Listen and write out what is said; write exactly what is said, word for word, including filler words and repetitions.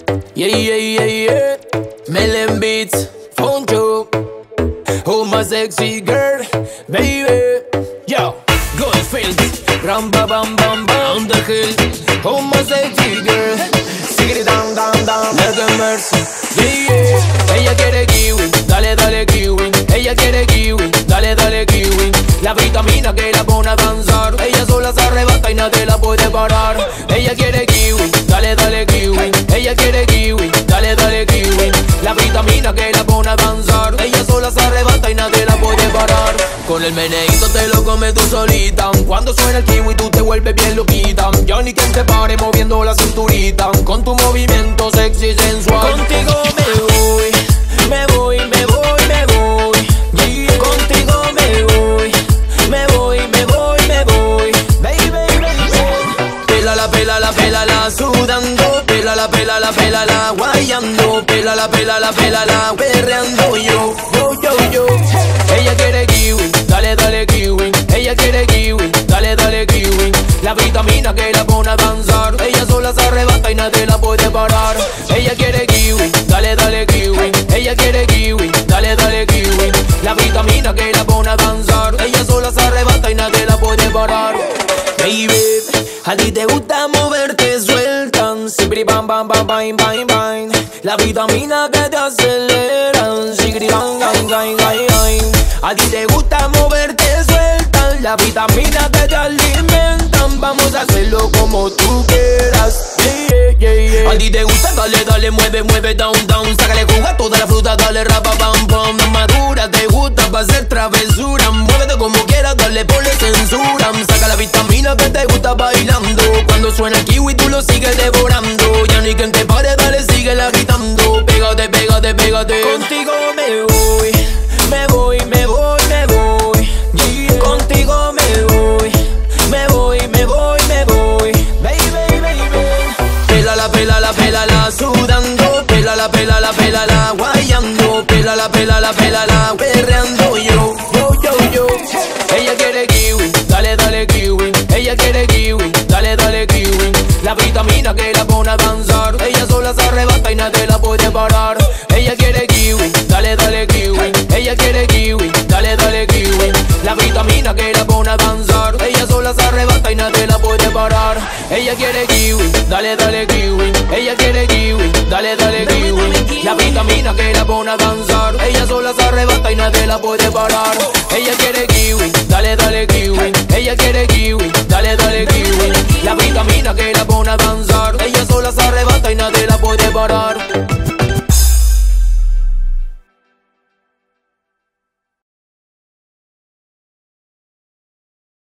Yeah, yeah, yeah, yeah. Melon Beats, Foncho. Oh, my sexy girl, baby. Yo, Goldfield, ram ba bam bam bam on the hill. Oh, my sexy girl, sigue down, down, down, like a mercy. Yeah, yeah. Ella quiere kiwi, dale, dale kiwi. Ella quiere kiwi, dale, dale kiwi. La vitamina que la pone a danzar. Ella sola se arrebata y nadie la puede parar. Ella quiere kiwi, dale, dale kiwi. Ella quiere kiwi, dale, dale kiwi. La vitamina que la pone a danzar. Ella sola se arrebata y nadie la puede parar. Con el meneíto te lo comes tú solita. Cuando suena el kiwi tú te vuelves bien loquita. Ya ni quien te pare moviendo la cinturita. Con tu movimiento sexy y sensual. Contigo me voy, me voy, me voy, me voy. Yeah. Contigo me voy, me voy, me voy, me voy. Baby, baby. Pélala, pélala, pélala, sudando. Pélala, pélala, pélala, guayando. Pélala, pélala, pélala, perreando yo, yo, yo, yo. Ella quiere kiwi, dale, dale kiwi. Ella quiere kiwi, dale, dale kiwi. La vitamina que la pone a danzar. Ella sola se arrebata y nadie la puede parar. Ella quiere kiwi, dale, dale kiwi. Ella quiere kiwi, dale, dale kiwi. La vitamina que la pone a danzar. Ella sola se arrebata y nadie la puede parar. Baby, a ti te gusta moverte suelta. Siempre bam bam bam bam bam bam. La vitamina que te aceleran. Siempre bam bam bam bam bam. A ti te gusta moverte suelta. La vitamina que te alimentan. Vamos a hacerlo como tú quieras. Yeah, yeah, yeah. A ti te gusta, dale, dale, mueve, mueve, down, down. Sácale jugo a toda la fruta, dale, rapa, pam, pam. No madura, te gusta pa' hacer travesura. Muévete como quieras, dale, ponle censura. Saca la vitamina que te gusta bailando. Cuando suena el kiwi tú lo sigues devorando. Ya ni quien te pare, dale, síguela agitando. Pégate, pégate, pégate. Contigo me voy, me voy, me voy, me voy. Yeah. Contigo me voy, me voy, me voy, me voy. Baby, baby. Pélala, pélala, pélala, sudando. Pélala, pélala, pélala, guayando. Pélala, pélala, pélala, perreando yo, yo, yo, yo. Ella quiere kiwi, dale, dale kiwi. Ella quiere kiwi, dale, dale kiwi. La vitamina que la pone a danzar. Ella sola se arrebata y nadie la puede parar. Ella quiere kiwi, dale, dale kiwi. Ella quiere kiwi, dale, dale kiwi. La vitamina que la pone a danzar. Ella sola se arrebata y nadie la puede parar. Ella quiere kiwi, dale, dale kiwi. Ella quiere kiwi, dale, dale kiwi. La vitamina que la pone a danzar. Ella sola se arrebata y nadie la puede parar. Ella quiere kiwi, dale, dale kiwi. Ella quiere kiwi, dale, dale kiwi. La vitamina que la pone a danzar. Ella sola se arrebata.